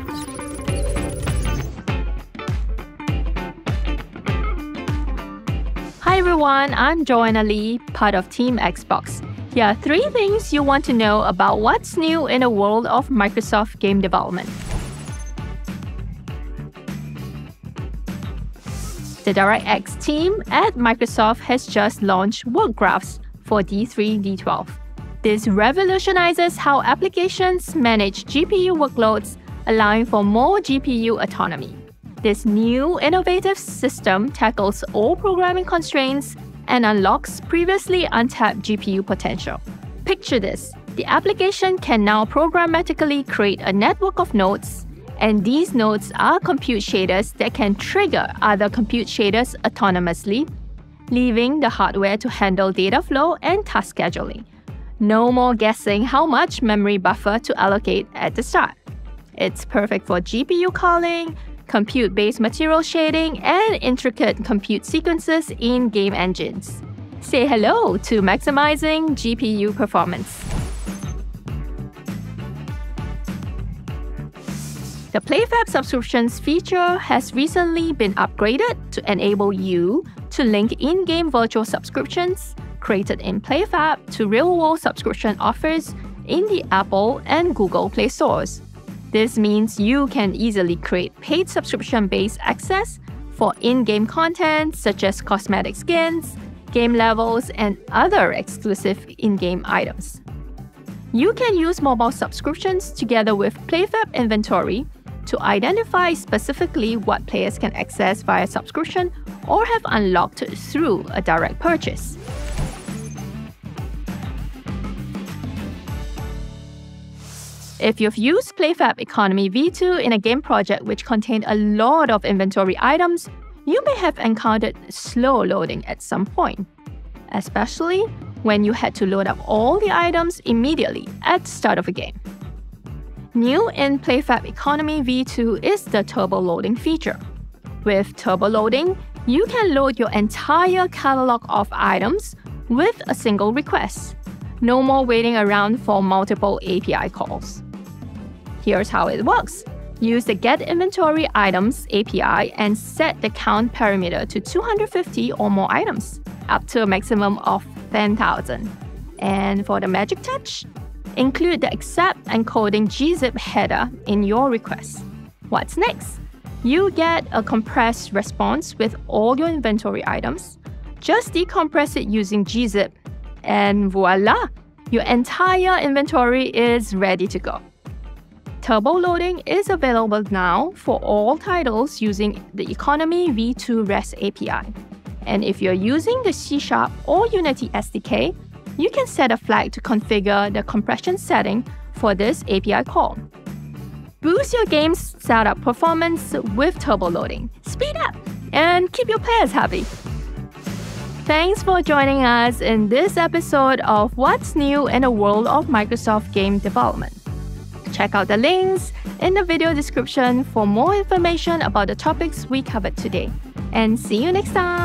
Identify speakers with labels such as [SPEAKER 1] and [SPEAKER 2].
[SPEAKER 1] Hi everyone, I'm Joanna Lee, part of Team Xbox. Here are 3 things you want to know about what's new in the world of Microsoft game development. The DirectX team at Microsoft has just launched Wargraphs for D3, D12. This revolutionizes how applications manage GPU workloads, allowing for more GPU autonomy. This new innovative system tackles all programming constraints and unlocks previously untapped GPU potential. Picture this: the application can now programmatically create a network of nodes, and these nodes are compute shaders that can trigger other compute shaders autonomously, leaving the hardware to handle data flow and task scheduling. No more guessing how much memory buffer to allocate at the start. It's perfect for GPU calling, compute-based material shading, and intricate compute sequences in game engines. Say hello to maximizing GPU performance. The PlayFab subscriptions feature has recently been upgraded to enable you to link in-game virtual subscriptions created in PlayFab to real-world subscription offers in the Apple and Google Play stores. This means you can easily create paid subscription-based access for in-game content such as cosmetic skins, game levels, and other exclusive in-game items. You can use mobile subscriptions together with PlayFab inventory to identify specifically what players can access via subscription or have unlocked through a direct purchase. If you've used PlayFab Economy V2 in a game project which contained a lot of inventory items, you may have encountered slow loading at some point, especially when you had to load up all the items immediately at the start of a game. New in PlayFab Economy V2 is the TurboLoading feature. With TurboLoading, you can load your entire catalog of items with a single request. No more waiting around for multiple API calls. Here's how it works. Use the Get Inventory Items API and set the count parameter to 250 or more items, up to a maximum of 10,000. And for the magic touch, include the accept encoding gzip header in your request. What's next? You get a compressed response with all your inventory items. Just decompress it using gzip, and voila! Your entire inventory is ready to go. TurboLoading is available now for all titles using the Economy V2 REST API. And if you're using the C# or Unity SDK, you can set a flag to configure the compression setting for this API call. Boost your game's startup performance with TurboLoading. Speed up and keep your players happy. Thanks for joining us in this episode of What's New in the World of Microsoft Game Development. Check out the links in the video description for more information about the topics we covered today. And see you next time!